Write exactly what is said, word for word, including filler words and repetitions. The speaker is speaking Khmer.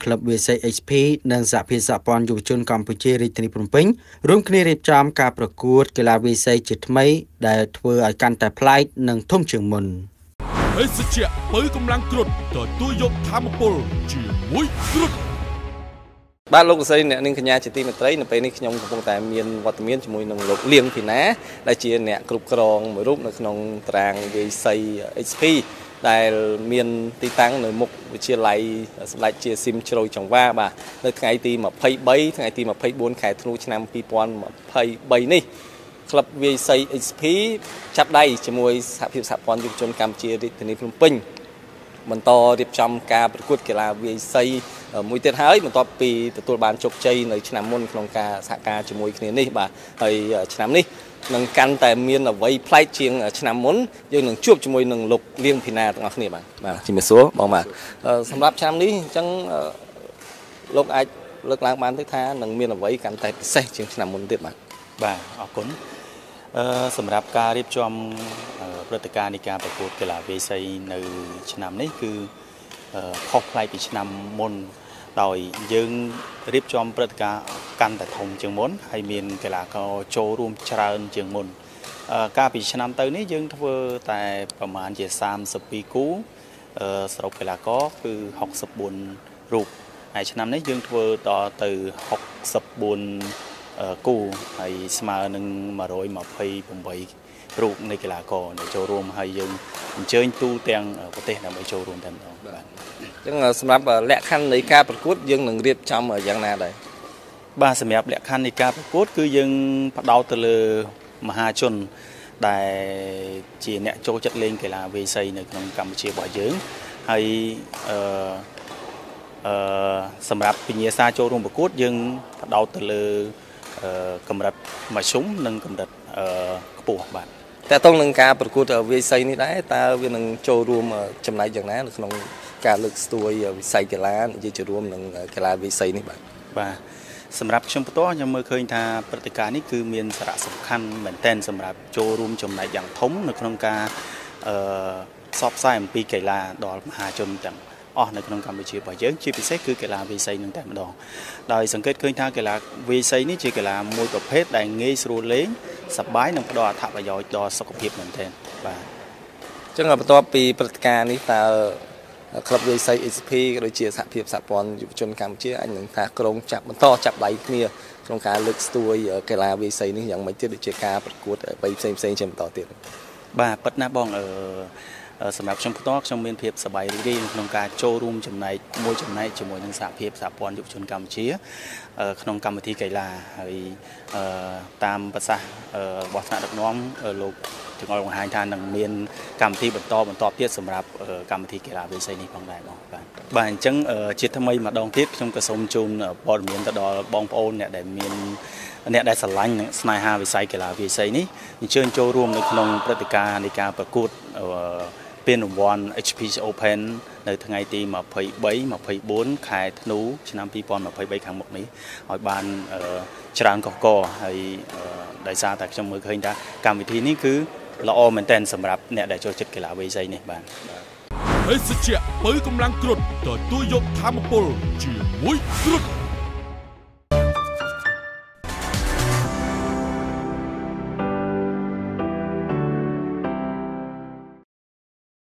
ក្លឹប วี ซี เอช พี និងសហភាពសហព័ន្ធយុវជនកម្ពុជារាជធានីភ្នំពេញរួមគ្នារៀបចំការប្រកួតកីឡា วี ซี ជាថ្មីដែលធ្វើឲ្យកាន់តែប្លែកនិងធំជាងមុនភេសជ្ជៈបើកម្លាំងគ្រុឌទទួលយកធម្មពលជាមួយគ្រុឌបាទលោកស្រីអ្នកនាងកញ្ញាជាទីមេត្រីនៅពេលនេះខ្ញុំកំពុងតែមានវត្តមានជាមួយនឹងលោកលៀងភីណាដែលជាអ្នកគ្រប់គ្រងមួយរូបនៅក្នុងតារាង วี ซี เอช พี ដែលមានទីតាំងនៅមុខវិទ្យាល័យសម្ដេចជាស៊ីមជ្រោយចង្វាបាទនៅថ្ងៃទីยี่สิบสามថ្ងៃទីยี่สิบสี่ខែធ្នូឆ្នាំยี่สิบยี่สิบสามនេះក្លឹប วี ซี เอช พี ចាប់ដៃជាមួយសហភាពសហព័ន្ធយុវជនកម្ពុជារាជធានីភ្នំពេញបន្តរៀបចំការប្រកួតកីឡា วี ซี មួយទៀតហើយបន្ទាប់ពីទទួលបានជោគជ័យនៅឆ្នាំមុនក្នុងការសហការជាមួយគ្នានេះបាទហើយឆ្នាំនេះនឹងកាន់តែមានអ្វីប្លែកជាងឆ្នាំមុនយើងនឹងជួបជាមួយនឹងលោកលៀងភីណាទាំងអស់គ្នាបាទបាទជំរាបសួរបងបាទសម្រាប់ឆ្នាំនេះអញ្ចឹងលោកអាចលើកឡើងបានទេថានឹងមានអ្វីកាន់តែពិសេសជាងឆ្នាំមុនទៀតបាទបាទអរគុណអឺសម្រាប់ការរៀបចំព្រឹត្តិការណ៍នៃការប្រកួតកីឡា วี ซี នៅឆ្នាំនេះគឺខុសប្លែកពីឆ្នាំមុនដោយយើងរៀបចំព្រឹត្តិការណ៍កាន់តែធំជាងមុនហើយមានកីឡាករចូលរួមច្រើនជាងមុនកាលពីឆ្នាំទៅនេះយើងធ្វើតែប្រមាណជាสามสิบสองគូសរុបកីឡាករគឺหกสิบสี่រូបហើយឆ្នាំនេះយើងធ្វើដល់ទៅหกสิบสี่គូហើយស្មើនឹងหนึ่งร้อยยี่สิบแปดរូបនៃកីឡាករដែលចូលរួមហើយយើងអញ្ជើញទូទាំងប្រទេសដើម្បីចូលរួមតែម្ដងបាទអញ្ចឹងសម្រាប់លក្ខខណ្ឌនៃការប្រកួតយើងនឹងរៀបចំយ៉ាងណាដែរបាទសម្រាប់លក្ខខណ្ឌនៃការប្រកួតគឺយើងផ្ដោតទៅលើមហាជនដែលជាអ្នកចូលចិត្តលេងកីឡា วี ซี នៅក្នុងកម្ពុជារបស់យើងហើយអឺអឺសម្រាប់វិញ្ញាសាចូលរួមប្រកួតយើងផ្ដោតទៅលើកម្រិតមធ្យមនិងកម្រិតខ្ពស់បាទតែតោះនឹងការប្រកួត วี ซี នេះដែរតើវានឹងចូលរួមចំណែកយ៉ាងណានៅក្នុងការលើកស្ទួយវិស័យកីឡានិយាយជារួមនឹងកីឡា วี ซี នេះបាទបាទសម្រាប់ខ្ញុំផ្ទាល់ខ្ញុំមើលឃើញថាព្រឹត្តិការណ៍នេះគឺមានសារៈសំខាន់មែនទែនសម្រាប់ចូលរួមចំណែកយ៉ាងធំនៅក្នុងការអឺផ្សព្វផ្សាយអំពីកីឡាដល់មហាជនទាំងអស់នៅក្នុងកម្ពុជារបស់យើងជាពិសេសគឺកីឡា วี ซี នឹងតែម្ដងដោយសង្កេតឃើញថាកីឡា วี ซี នេះជាកីឡាមួយប្រភេទដែលងាយស្រួលលេងសប្បាយនិងផ្ដល់អត្ថប្រយោជន៍ដល់សុខភាពមែនទែនបាទអញ្ចឹងបន្ទាប់ពីព្រឹត្តិការណ៍នេះតើក្លឹប วี ซี เอช พี ក៏ដូចជាសហភាពសហព័ន្ធយុវជនកម្ពុជាអាចនឹងថាក្រុងចាប់បន្តចាប់ដៃគ្នាក្នុងការលើកស្ទួយកីឡា วี ซี នេះយ៉ាងម៉េចទៀតដូចជាការប្រកួតបីផ្សេងផ្សេងជាបន្តទៀតបាទពិតណាស់បងអឺសម្រាប់ខ្ញុំផ្ទាល់ខ្ញុំមានភាពសប្បាយរីករាយក្នុងការចូលរួមចំណែកមួយចំណែកជាមួយនឹងសហភាពសហព័ន្ធយុវជនកម្ពុជាក្នុងកម្មវិធីកីឡាហើយតាមប្រសាសន៍របស់ថ្នាក់ដឹកនាំលោកទាំងអស់បង្ហាញថានឹងមានកម្មវិធីបន្តបន្តទៀតសម្រាប់កម្មវិធីកីឡា วี ซี នេះផងដែរបងបាទបាទអញ្ចឹងជាថ្មីម្ដងទៀតខ្ញុំក៏សូមជូនព័ត៌មានទៅដល់បងប្អូនអ្នកដែលមានអ្នកដែលស្រឡាញ់ស្នេហាវិស័យកីឡា วี ซี នេះអញ្ជើញចូលរួមនៅក្នុងព្រឹត្តិការណ៍នៃការប្រកួតពានរង្វាន់ เอช พี Open នៅថ្ងៃទីยี่สิบสาม ยี่สิบสี่ខែធ្នូឆ្នាំยี่สิบยี่สิบสามខាងមុខនេះឲ្យបានច្រើនកកកហើយដោយសារតែខ្ញុំមើលឃើញថាកម្មវិធីនេះគឺល្អមែនទែនសម្រាប់អ្នកដែលចូលចិត្តកីឡា วี ซี នេះបាទភេសជ្ជៈបើកម្លាំងគ្រុឌទទួលយកធម្មពលជាមួយគ្រុឌ